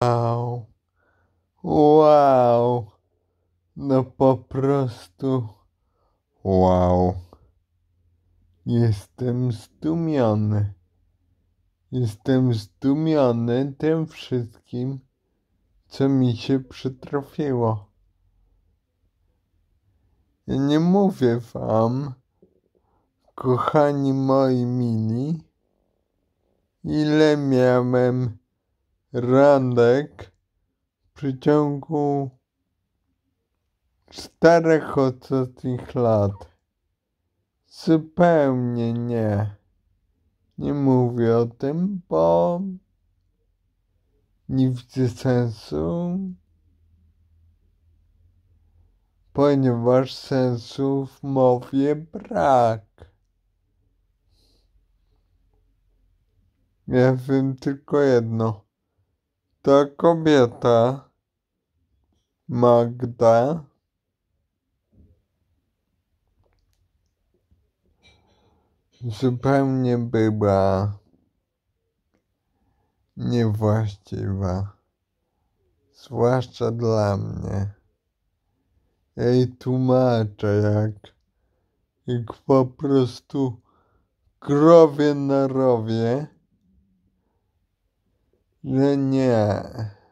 Wow, wow, no po prostu wow. Jestem zdumiony. Jestem zdumiony tym wszystkim, co mi się przytrafiło. Ja nie mówię wam, kochani moi mili, ile miałem randek w przeciągu 4 ostatnich lat. Zupełnie nie. Nie mówię o tym, bo nie widzę sensu, ponieważ sensu w mowie brak. Ja wiem tylko jedno. Ta kobieta, Magda, zupełnie była niewłaściwa. Zwłaszcza dla mnie. Ja jej tłumaczę, jak po prostu krowie na rowie, że nie,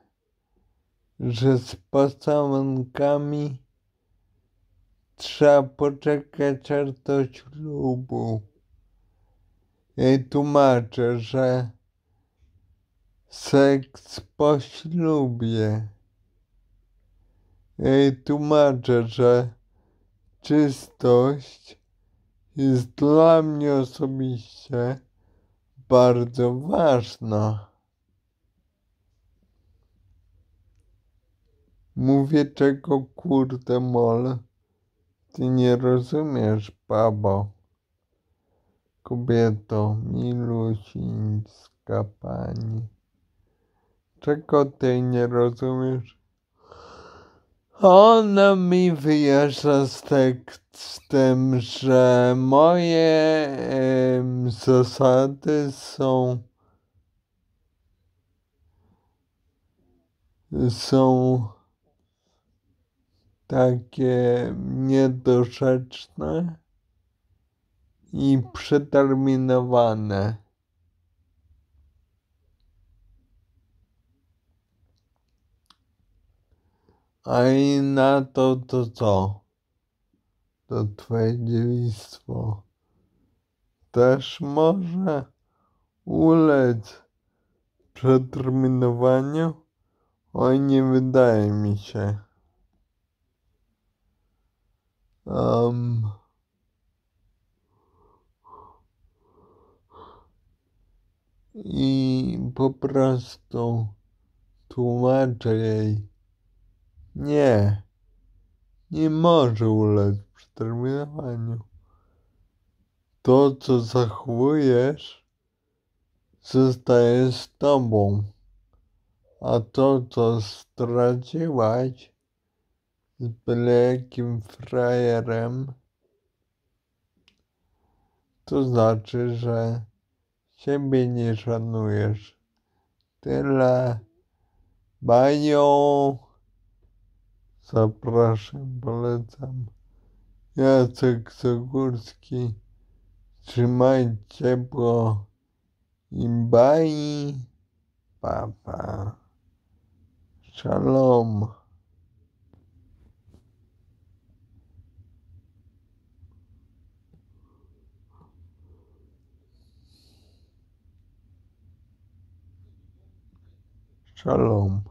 że z pocałunкami trzeba poczekać aż do ślubu. Ja jej tłumaczę, że seks po ślubie. Ja jej tłumaczę, że czystość jest dla mnie osobiście bardzo ważna. Mówię, czego kurde mol, ty nie rozumiesz, babo. Kobieto, milusińska pani. Czego ty nie rozumiesz? Ona mi wyjaśnia z tekstem, że moje zasady są takie niedorzeczne i przeterminowane. A i na to co? To twoje dziewictwo też może ulec przeterminowaniu? Oj, nie wydaje mi się. I po prostu tłumaczę jej, nie może ulec przeterminowaniu. To, co zachowujesz, zostaje z tobą, a to, co straciłaś z byle jakim frajerem, to znaczy, że siebie nie szanujesz. Tyle. Bajo. Zapraszam, polecam. Jacek Zagórski. Trzymaj ciepło i bye. Pa. Shalom. Shalom.